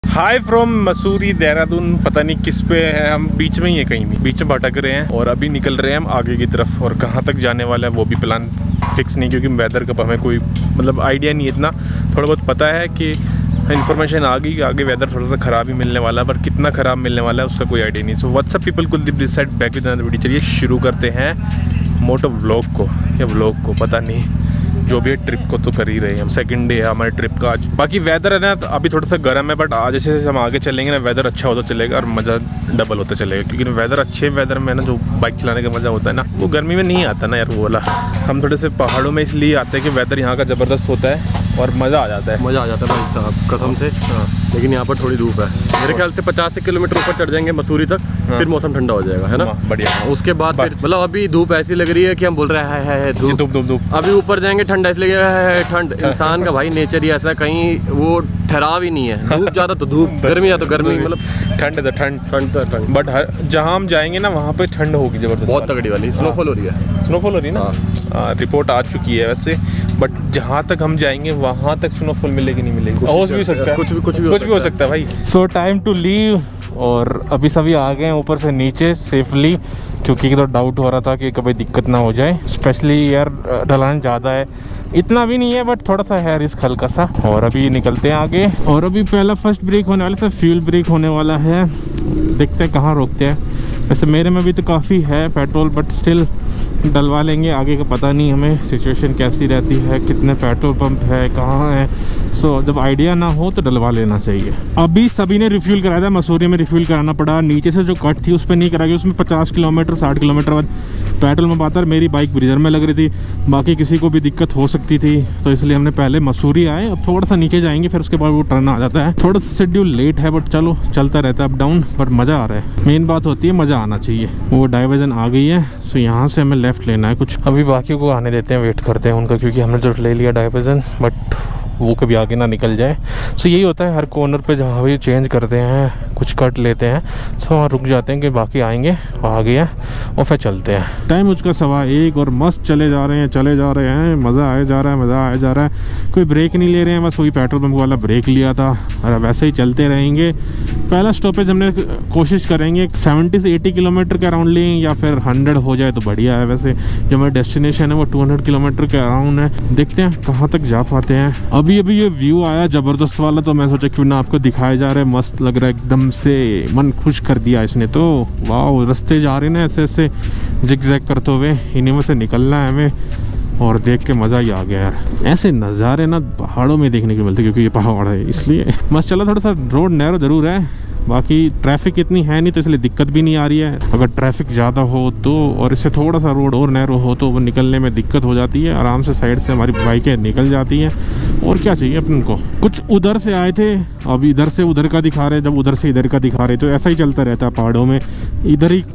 हाय from Mussoorie Dehradun, पता नहीं किस पे है, हम बीच में ही है, कहीं भी बीच में भटक रहे हैं और अभी निकल रहे हैं हम आगे की तरफ। और कहाँ तक जाने वाला है वो भी प्लान फिक्स नहीं, क्योंकि वेदर का हमें कोई मतलब आइडिया नहीं है। इतना थोड़ा बहुत पता है कि इन्फॉर्मेशन आ गई, आगे वेदर थोड़ा सा ख़राब ही मिलने वाला है, पर कितना ख़राब मिलने वाला है उसका कोई आइडिया नहीं। So what's up people, Kuldeep this side, back with another video. चलिए शुरू करते हैं मोटो व्लॉग को या व्लॉग को, पता नहीं जो भी है। ट्रिप को तो कर ही रहे हैं हम, सेकंड डे है हमारे ट्रिप का आज। बाकी वेदर है ना अभी थोड़ा सा गर्म है, बट आज जैसे हम आगे चलेंगे ना वेदर अच्छा होता चलेगा और मज़ा डबल होता चलेगा, क्योंकि वेदर अच्छे वेदर में ना जो बाइक चलाने का मज़ा होता है ना वो गर्मी में नहीं आता ना यार, वो वाला। हम थोड़े से पहाड़ों में इसलिए आते हैं कि वेदर यहाँ का ज़बरदस्त होता है और मज़ा आ जाता है। मज़ा आ जाता है भाई साहब कसम से। हाँ, लेकिन यहाँ पर थोड़ी धूप है। मेरे ख्याल से 50 किलोमीटर ऊपर चढ़ जाएंगे मसूरी तक, फिर मौसम ठंडा हो जाएगा, है ना। बढ़िया। उसके बाद फिर मतलब अभी धूप ऐसी लग रही है कि हम बोल रहे हैं धूप। अभी ऊपर जाएंगे ठंडा, इसलिए है ठंड। इंसान का भाई नेचर ही ऐसा, कहीं वो ठहराव ही नहीं है। धूप ज़्यादा तो धूप, गर्मी ज़्यादा तो गर्मी, मतलब ठंड है तो ठंड। बट जहाँ हम जाएंगे ना वहाँ पे ठंड होगी जबरदस्त, बहुत तगड़ी वाली। स्नोफॉल हो रही है, स्नोफॉल हो रही है ना। रिपोर्ट आ चुकी है वैसे, बट जहाँ तक हम जाएंगे वहाँ तक स्नोफॉल मिलेगी नहीं मिलेगी, हो भी सकता है, कुछ भी हो सकता है भाई। So time to leave. और अभी सभी आ गए हैं ऊपर से नीचे सेफली, क्योंकि तो डाउट हो रहा था कि कभी दिक्कत ना हो जाए। स्पेशली यार ढलान ज़्यादा है, इतना भी नहीं है बट थोड़ा सा है रिस्क हल्का सा। और अभी निकलते हैं आगे। और अभी पहला फर्स्ट ब्रेक होने वाला था, फ्यूल ब्रेक होने वाला है। देखते हैं कहाँ रोकते हैं। वैसे मेरे में भी तो काफ़ी है पेट्रोल, बट स्टिल डलवा लेंगे, आगे का पता नहीं हमें सिचुएशन कैसी रहती है, कितने पेट्रोल पंप है, कहाँ है। सो जब आइडिया ना हो तो डलवा लेना चाहिए। अभी सभी ने रिफ्यूल कराया था, मसूरी में रिफ्यूल कराना पड़ा। नीचे से जो कट थी उस पर नहीं कराया, उसमें 50 किलोमीटर 60 किलोमीटर बाद पेट्रोल पंप आता है। मेरी बाइक ब्रीजर में लग रही थी, बाकी किसी को भी दिक्कत हो सकती थी, तो इसलिए हमने पहले मसूरी आए। अब थोड़ा सा नीचे जाएंगे, फिर उसके बाद वो टर्न आ जाता है। थोड़ा सा शेड्यूल लेट है बट चलो चलता रहता है अप डाउन, पर मज़ा आ रहा है। मेन बात होती है मज़ा आना चाहिए। वो डाइवर्जन आ गई है, सो यहाँ से हमें लेफ्ट लेना है कुछ। अभी बाकी को आने देते हैं, वेट करते हैं उनका, क्योंकि हमने जो ले लिया डाइवर्जन, बट वो कभी आगे ना निकल जाए। सो यही होता है हर कॉर्नर पे, जहाँ भी चेंज करते हैं कुछ कट लेते हैं, सो वहाँ रुक जाते हैं कि बाकी आएंगे, आ गए हैं और फिर चलते हैं। टाइम उसका 1:15 और मस्त चले जा रहे हैं, मज़ा आया जा रहा है। कोई ब्रेक नहीं ले रहे हैं, बस वही पेट्रोल पंप वाला ब्रेक लिया था और वैसे ही चलते रहेंगे। पहला स्टॉपेज हमने कोशिश करेंगे 70 से 80 किलोमीटर के अराउंड लें, या फिर 100 हो जाए तो बढ़िया है। वैसे जो हमारा डेस्टिनेशन है वो 200 किलोमीटर के अराउंड है। देखते हैं कहाँ तक जा पाते हैं। अभी ये व्यू आया ज़बरदस्त वाला, तो मैं सोचा क्यों ना आपको दिखाया जा रहा है। मस्त लग रहा है, एकदम से मन खुश कर दिया इसने तो। वाह, रास्ते जा रहे हैं ना ऐसे जिग-जैग करते हुए, इन्हीं में से निकलना है हमें। और देख के मज़ा ही आ गया यार। ऐसे नज़ारे ना पहाड़ों में देखने को मिलते, क्योंकि ये पहाड़ है इसलिए मस्त चला। थोड़ा सा रोड नैरो ज़रूर है, बाकी ट्रैफिक इतनी है नहीं, तो इसलिए दिक्कत भी नहीं आ रही है। अगर ट्रैफिक ज़्यादा हो तो, और इससे थोड़ा सा रोड और नैरो हो तो वो निकलने में दिक्कत हो जाती है। आराम से साइड से हमारी बाइकें निकल जाती हैं, और क्या चाहिए अपन को। कुछ उधर से आए थे, अब इधर से उधर का दिखा रहे, जब उधर से इधर का दिखा रहे, तो ऐसा ही चलता रहता है पहाड़ों में। इधर ही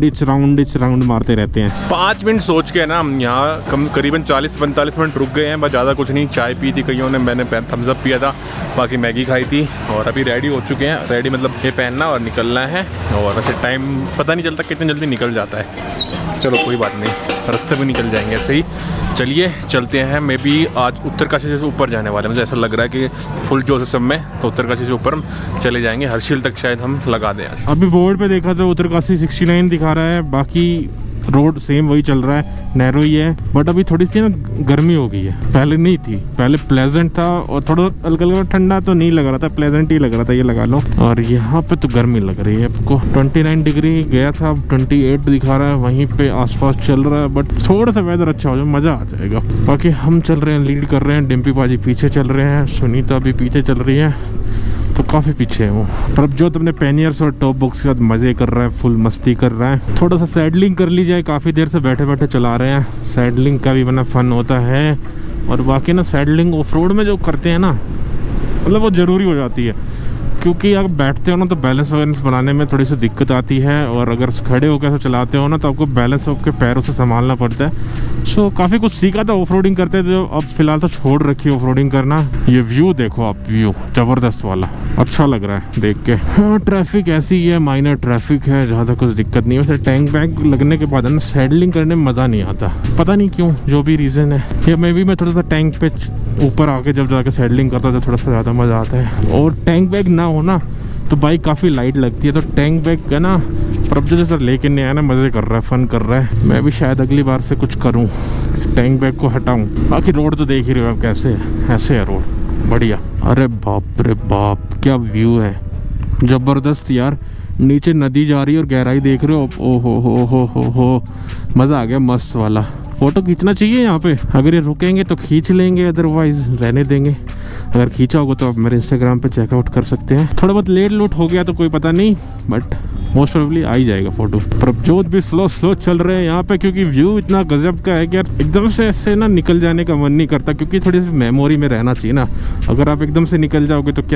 राउंड मारते रहते हैं। 5 मिनट सोच के ना हम यहाँ करीबन 40-45 मिनट रुक गए हैं, बस ज़्यादा कुछ नहीं। चाय पी थी कईयों ने, मैंने थम्स अप पिया था, बाकी मैगी खाई थी। और अभी रेडी हो चुके हैं, रेडी मतलब ये पहनना और निकलना है। और वैसे टाइम पता नहीं चलता कितनी जल्दी निकल जाता है। चलो कोई बात नहीं, रास्ते में निकल जाएंगे ऐसे ही। चलिए चलते हैं। मे बी आज उत्तरकाशी से ऊपर जाने वाले हैं, मुझे ऐसा लग रहा है कि फुल जोश है सब में, तो उत्तरकाशी से ऊपर हम चले जाएंगे। हर्षिल तक शायद हम लगा दें आज। अभी बोर्ड पे देखा था उत्तरकाशी 69 दिखा रहा है, बाकी रोड सेम वही चल रहा है, नैरो ही है। बट अभी थोड़ी सी ना गर्मी हो गई है, पहले नहीं थी। पहले प्लेजेंट था और थोड़ा हल्का ठंडा तो नहीं लग रहा था, प्लेजेंट ही लग रहा था, ये लगा लो। और यहाँ पे तो गर्मी लग रही है आपको। 29 डिग्री गया था, 28 दिखा रहा है, वहीं पे आसपास चल रहा है। बट थोड़ा सा वेदर अच्छा हो जाए मज़ा आ जाएगा। बाकी हम चल रहे हैं, लीड कर रहे हैं, डिम्पी पाजी पीछे चल रहे हैं, सुनीता भी पीछे चल रही है, तो काफ़ी पीछे है वो। पर अब जो अपने पैनियर्स और टॉप बॉक्स के साथ मज़े कर रहा है, फुल मस्ती कर रहा है। थोड़ा सा सैडलिंग कर ली जाए, काफ़ी देर से बैठे बैठे चला रहे हैं। सैडलिंग का भी बना फन होता है। और बाकी ना सैडलिंग ऑफ रोड में जो करते हैं ना, मतलब वो ज़रूरी हो जाती है, क्योंकि अगर बैठते हो ना तो बैलेंस वैलेंस बनाने में थोड़ी सी दिक्कत आती है। और अगर खड़े होकर ऐसा चलाते हो ना तो आपको बैलेंस आपके पैरों से संभालना पड़ता है। सो काफ़ी कुछ सीखा था ऑफ रोडिंग करते थे, अब फिलहाल तो छोड़ रखी है ऑफ रोडिंग करना। ये व्यू देखो आप, व्यू ज़बरदस्त वाला, अच्छा लग रहा है देख के। हाँ, ट्रैफिक ऐसी ही है, माइनर ट्रैफिक है, ज़्यादा कुछ दिक्कत नहीं है। वैसे टैंक बैग लगने के बाद ना सैडलिंग करने में मज़ा नहीं आता, पता नहीं क्यों, जो भी रीज़न है। या मे भी मैं थोड़ा सा टैंक पे ऊपर आके जब जाके सैडलिंग करता था थोड़ा सा ज़्यादा मज़ा आता है। और टैंक बैग ना हो ना तो बाइक काफ़ी लाइट लगती है। तो टैंक बैग है ना प्रभजोत इधर लेके नहीं आया ना, मज़े कर रहा है, फन कर रहा है। मैं भी शायद अगली बार से कुछ करूँ, टैंक बैग को हटाऊँ। बाकी रोड तो देख ही रहे हो आप कैसे है, ऐसे है रोड बढ़िया। अरे बाप रे बाप क्या व्यू है, ज़बरदस्त यार। नीचे नदी जा रही है और गहराई देख रहे हो, ओ हो मज़ा आ गया, मस्त वाला। फ़ोटो खींचना चाहिए यहाँ पे, अगर ये रुकेंगे तो खींच लेंगे, अदरवाइज रहने देंगे। अगर खींचा होगा तो आप मेरे इंस्टाग्राम पे चेकआउट कर सकते हैं। थोड़ा बहुत लेट लूट हो गया तो कोई पता नहीं, बट मोस्ट प्रोबेबली आ ही जाएगा फोटो। प्रभजोत भी स्लो चल रहे हैं यहाँ पे, क्योंकि व्यू इतना गजब का है कि यार एकदम से ऐसे ना निकल जाने का मन नहीं करता, क्योंकि थोड़ी सी मेमोरी में रहना चाहिए ना। अगर आप एकदम से निकल जाओगे तो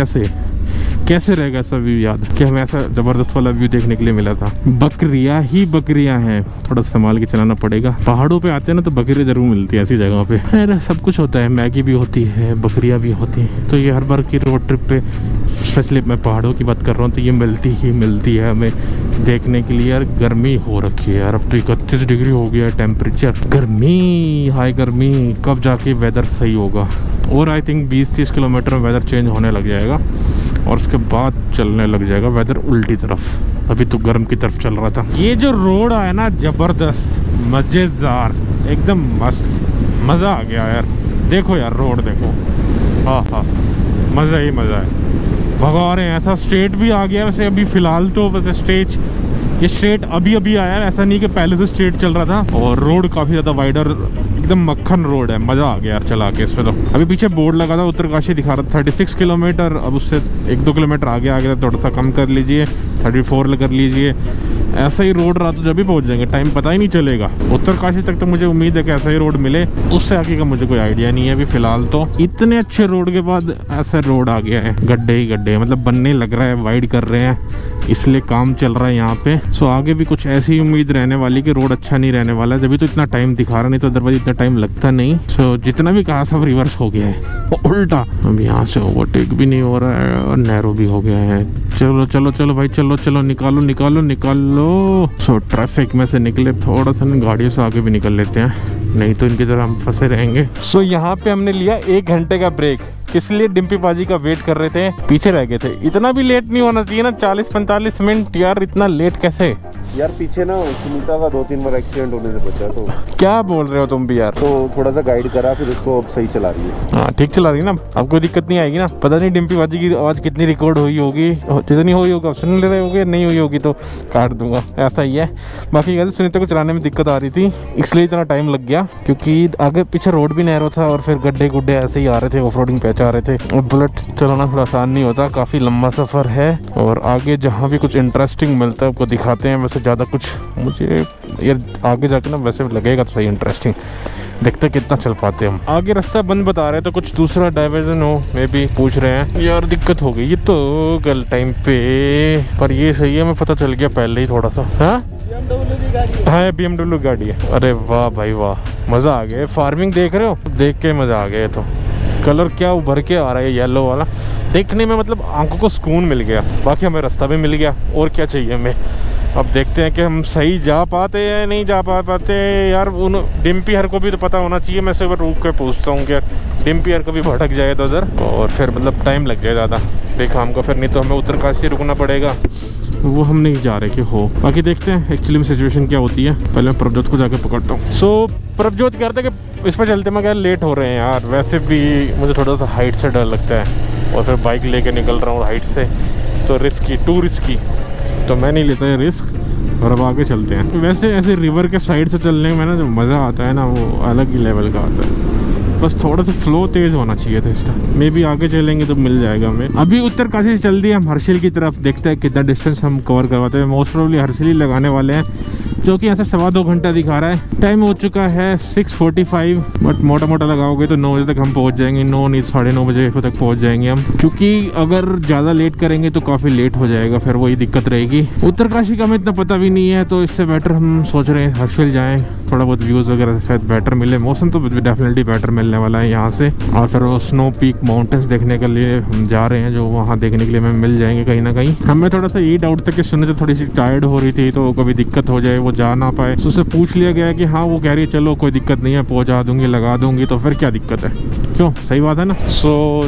कैसे रहेगा ऐसा व्यू याद कि हमें ऐसा ज़बरदस्त वाला व्यू देखने के लिए मिला था। बकरियाँ ही बकरियाँ हैं, थोड़ा संभाल के चलाना पड़ेगा। पहाड़ों पे आते हैं ना तो बकरी ज़रूर मिलती है ऐसी जगहों पे। अरे सब कुछ होता है, मैगी भी होती है, बकरियाँ भी होती हैं। तो ये हर बार की रोड ट्रिप पे, स्पेशली मैं पहाड़ों की बात कर रहा हूँ, तो ये मिलती है हमें देखने के लिए। यार गर्मी हो रखी है यार, अब तो 31 डिग्री हो गया है टेम्परेचर। गर्मी, हाई गर्मी, कब जाके वेदर सही होगा। और आई थिंक 20-30 किलोमीटर में वेदर चेंज होने लग जाएगा और उसके बाद चलने लग जाएगा वेदर उल्टी तरफ। अभी तो गर्म की तरफ चल रहा था। ये जो रोड आया ना जबरदस्त, मजेदार, एकदम मस्त, मज़ा आ गया यार। देखो यार रोड देखो, हाँ मज़ा ही मज़ा है। भगा रहे हैं, ऐसा स्ट्रेट भी आ गया वैसे अभी फ़िलहाल तो, वैसे ये स्ट्रेट अभी आया है, ऐसा नहीं कि पहले से स्ट्रेट चल रहा था। और रोड काफ़ी ज़्यादा वाइडर, एकदम मक्खन रोड है, मज़ा आ गया यार चला के इसमें। तो अभी पीछे बोर्ड लगा था, उत्तरकाशी दिखा रहा था 36 किलोमीटर, अब उससे 1-2 किलोमीटर आगे थोड़ा सा कम कर लीजिए, 34 कर लीजिए। ऐसा ही रोड रहा तो जब भी पहुंच जाएंगे, टाइम पता ही नहीं चलेगा। उत्तरकाशी तक तो मुझे उम्मीद है कि ऐसा ही रोड मिले, उससे आगे का मुझे कोई आइडिया नहीं है अभी फ़िलहाल। तो इतने अच्छे रोड के बाद ऐसा रोड आ गया है, गड्ढे ही गड्ढे, मतलब बनने लग रहा है, वाइड कर रहे हैं, इसलिए काम चल रहा है यहाँ पे। सो आगे भी कुछ ऐसी उम्मीद रहने वाली कि रोड अच्छा नहीं रहने वाला है, जब भी तो इतना टाइम दिखा रहा, नहीं तो अदरवाइज इतना टाइम लगता नहीं। सो जितना भी कहा सब रिवर्स हो गया है उल्टा। अब यहाँ से ओवरटेक भी नहीं हो रहा है और नैरो भी हो गया है। चलो भाई, चलो निकालो। सो ट्रैफिक में से निकले, थोड़ा सा गाड़ियों से आगे भी निकल लेते हैं, नहीं तो इनकी तरह हम फंसे रहेंगे। सो यहाँ पे हमने लिया 1 घंटे का ब्रेक, किस लिए? डिम्पी बाजी का वेट कर रहे थे, पीछे रह गए थे। इतना भी लेट नहीं होना चाहिए ना, 40-45 मिनट यार, इतना लेट कैसे यार? पीछे ना सुनीता का 2-3 बार एक्सीडेंट होने से बचा। तो क्या बोल रहे हो तुम भी यार? तो थोड़ा सा गाइड करा, फिर उसको अब सही चला रही है। हाँ ठीक चला रही है ना, अब कोई दिक्कत नहीं आएगी ना। पता नहीं डिम्पी बाजी की आवाज़ कितनी रिकॉर्ड हुई होगी, जितनी हुई होगी सुन ले रहे होगे, नहीं हुई होगी तो काट दूंगा, ऐसा ही है। बाकी कहते सुनीता को चलाने में दिक्कत आ रही थी, इसलिए इतना टाइम लग गया, क्योंकि आगे पीछे रोड भी नैरो था और फिर गड्ढे गुड्ढे ऐसे ही आ रहे थे, ऑफ रोडिंग पैच आ रहे थे। और बुलेट चलाना थोड़ा आसान नहीं होता, काफ़ी लंबा सफ़र है। और आगे जहाँ भी कुछ इंटरेस्टिंग मिलता है आपको दिखाते हैं। वैसे ज़्यादा कुछ मुझे यार आगे जाके ना वैसे लगेगा तो सही इंटरेस्टिंग, देखते कितना चल पाते हम। आगे रास्ता बंद बता रहे हैं तो कुछ दूसरा डाइवर्जन हो, मे भी पूछ रहे हैं। यार दिक्कत हो गई ये तो गलत टाइम पे, पर ये सही है, हमें पता चल गया पहले ही थोड़ा सा। हाँ BMW गाड़ी है। अरे वाह भाई वाह, मज़ा आ गया। फार्मिंग देख रहे हो, देख के मज़ा आ गया। तो कलर क्या उभर के आ रहा है येलो वाला, देखने में मतलब आंखों को सुकून मिल गया। बाकी हमें रास्ता भी मिल गया, और क्या चाहिए हमें। अब देखते हैं कि हम सही जा पाते हैं या नहीं जा पाते यार। उन डिम्पी हर को भी तो पता होना चाहिए। मैं सिर्फ रुक के पूछता हूँ कि डिम्पी हर को भी भटक जाए तो उधर, और फिर मतलब टाइम लग जाए ज़्यादा बेखाम का, फिर नहीं तो हमें उत्तरकाशी रुकना पड़ेगा, वो हम नहीं जा रहे कि हो। बाकी देखते हैं एक्चुअली में सिचुएशन क्या होती है। पहले मैं प्रभजोत को जाके पकड़ता हूँ। सो प्रभजोत कह रहे थे कि इस पर चलते, मैं क्या लेट हो रहे हैं यार। वैसे भी मुझे थोड़ा सा हाइट से डर लगता है, और फिर बाइक लेके निकल रहा हूँ हाइट से, तो टू रिस्की, तो मैं नहीं लेता है रिस्क। और अब आगे चलते हैं। वैसे ऐसे रिवर के साइड से चलने में ना जो मज़ा आता है ना, वो अलग ही लेवल का आता है। बस थोड़ा सा फ्लो तेज़ होना चाहिए था इसका। मे भी आगे चलेंगे तो मिल जाएगा हमें। अभी उत्तरकाशी से चल दिए हम हर्षिल की तरफ, देखते हैं कितना डिस्टेंस हम कवर करवाते हैं। मोस्ट प्रोबेबली हर्षिल ही लगाने वाले हैं, जो कि यहाँ से 2.25 घंटा दिखा रहा है। टाइम हो चुका है 6:45, बट मोटा मोटा लगाओगे तो 9 बजे तक हम पहुँच जाएंगे। 9 नहीं 9:30 बजे तक पहुँच जाएंगे हम, क्योंकि अगर ज़्यादा लेट करेंगे तो काफ़ी लेट हो जाएगा, फिर वही दिक्कत रहेगी। उत्तरकाशी का हमें इतना पता भी नहीं है, तो इससे बेटर हम सोच रहे हैं हर्षिल जाएँ, थोड़ा बहुत व्यूज़ वगैरह शायद बेटर मिले। मौसम तो डेफिनेटली बेटर मिलने वाला है यहाँ से। और फिर वो स्नो पीक माउंटेन्स देखने के लिए हम जा रहे हैं, जो वहाँ देखने के लिए हमें मिल जाएंगे कहीं ना कहीं। हमें थोड़ा सा ये डाउट था कि सुनीता थोड़ी सी टायर्ड हो रही थी, तो कभी दिक्कत हो जाए, वो जा ना पाए। तो उससे पूछ लिया गया कि हाँ वो कह रही है चलो कोई दिक्कत नहीं है, पहुँचा दूंगी, लगा दूंगी, तो फिर क्या दिक्कत है, क्यों? सही बात है ना। सो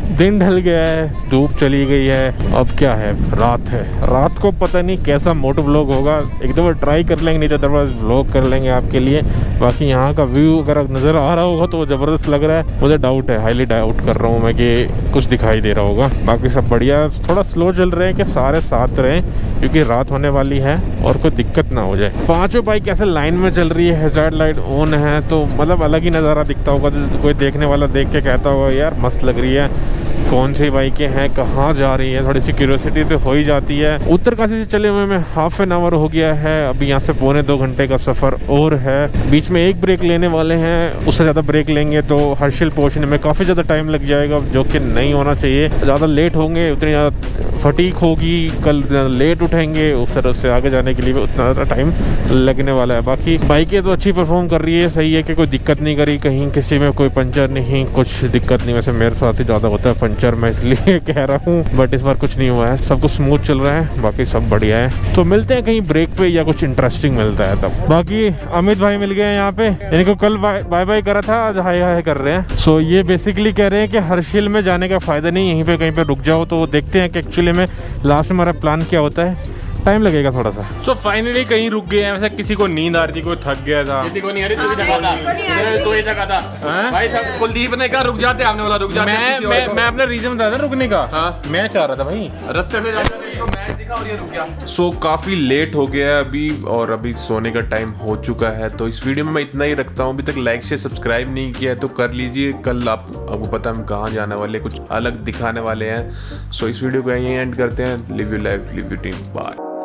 दिन ढल गया है, धूप चली गई है, अब क्या है, रात है। रात को पता नहीं कैसा मोटो व्लॉग होगा, एक दफ़ा ट्राई कर लेंगे, नहीं तो अदरवाइज व्लॉग कर लेंगे आपके लिए। बाकी यहाँ का व्यू अगर नज़र आ रहा होगा तो ज़बरदस्त लग रहा है। मुझे डाउट है, हाईली डाउट कर रहा हूँ मैं कि कुछ दिखाई दे रहा होगा। बाकी सब बढ़िया, थोड़ा स्लो चल रहे हैं कि सारे साथ रहें क्योंकि रात होने वाली है और कोई दिक्कत ना हो जाए। पाँचों बाइक ऐसे लाइन में चल रही है, हैजार्ड लाइट ऑन है, तो मतलब अलग ही नज़ारा दिखता होगा। तो कोई देखने वाला देख के कहता होगा यार मस्त लग रही है, कौन सी बाइकें हैं, कहाँ जा रही है, थोड़ी सी क्यूरियोसिटी तो हो ही जाती है। उत्तरकाशी से चले हुए में हाफ एन आवर हो गया है, अभी यहाँ से 2.25 घंटे का सफ़र और है। बीच में एक ब्रेक लेने वाले हैं, उससे ज़्यादा ब्रेक लेंगे तो हर्षिल पहुँचने में काफ़ी ज़्यादा टाइम लग जाएगा, जो कि नहीं होना चाहिए। ज़्यादा लेट होंगे उतनी ज़्यादा फटीक होगी, कल लेट उठेंगे, उससे आगे जाने के लिए भी उतना ज़्यादा टाइम लगने वाला है। बाकी बाइकें तो अच्छी परफॉर्म कर रही है, सही है कि कोई दिक्कत नहीं करी, कहीं किसी में कोई पंचर नहीं, कुछ दिक्कत नहीं। वैसे मेरे साथ ही ज़्यादा होता है पंचर, मैं इसलिए कह रहा हूँ, बट इस बार कुछ नहीं हुआ है, सब कुछ स्मूथ चल रहा है, बाकी सब बढ़िया है। तो मिलते हैं कहीं ब्रेक पे या कुछ इंटरेस्टिंग मिलता है तब। बाकी अमित भाई मिल गए हैं यहाँ पे, इनको कल बाय बाय करा था, आज हाय हाय कर रहे हैं। सो ये बेसिकली कह रहे हैं कि हर्षिल में जाने का फ़ायदा नहीं, यहीं पे कहीं पे रुक जाओ। तो देखते हैं कि एक्चुअली में लास्ट में हमारा प्लान क्या होता है, टाइम लगेगा थोड़ा सा। सो फाइनली कहीं रुक गए हैं। वैसे किसी को नींद आ रही थी, कोई थक गया था, किसी को नहीं आ रही, तू ही जगह था भाई साहब। कुलदीप ने कहा रुक जाते, हमने बोला रुक जाते। मैं अपना रीजन बता था रुकने का। मैं चाह रहा था भाई रास्ते पे जाकर मैच दिखा और ये रुक गया। सो काफी लेट हो गया है अभी, और अभी सोने का टाइम हो चुका है। तो इस वीडियो में मैं इतना ही रखता हूँ। अभी तक लाइक से सब्सक्राइब नहीं किया है तो कर लीजिए। कल आपको पता हम कहाँ जाने वाले, कुछ अलग दिखाने वाले हैं। सो इस वीडियो को यहीं एंड करते हैं। Live you life, live you team, bye.